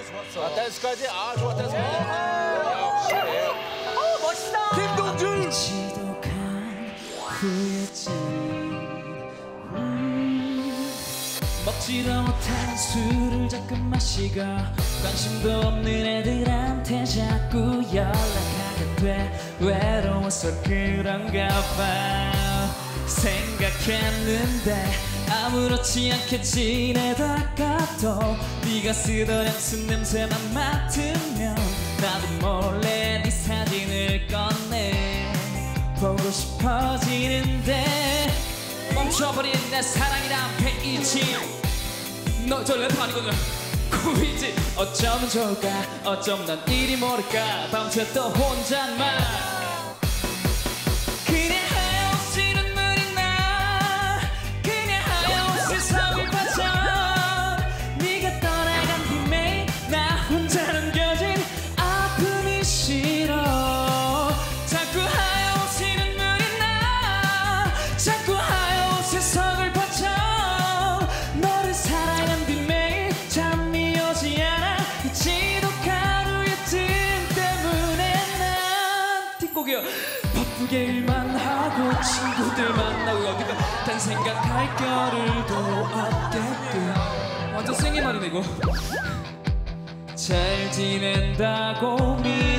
좋았어. 아, 댄스까지? 아, 좋아, 댄스. 역시. 멋있다. 김동준. 지독한 후회지. 먹지도 못한 술을 자꾸 마시고 관심도 없는 애들한테 자꾸 연락하게 돼. 외로워서 그런가 봐. 생각했는데 아무렇지 않게 지내다가도 네가 쓰던 향수 냄새만 맡으면 나도 몰래 네 사진을 꺼내 보고 싶어지는데 멈춰버린 내 사랑이란 페이지. 너 저 래퍼 아니거든. 구이지. 어쩌면 좋을까 어쩌면 난 이리 모를까 밤새 또 혼잣말. 그냥 하염없이 눈물이 나. 그냥 하염없이 서울 빠져. 네가 떠나간 뒤에 나 혼자 남겨진 아픔이 싫어. 자꾸 하염없이 눈물이 나. 자꾸 하염없이 서울 빠져. 너를 사랑한 뒤에 잠이 오지 않아. 이 지독한 후유증 때문에 난 뒷곡이요. 바쁘게 일만 하고 친구들 만나고 어디가 딴 생각할 겨를도 없게끔. 완전 생일말이네 이거. 잘 지낸다고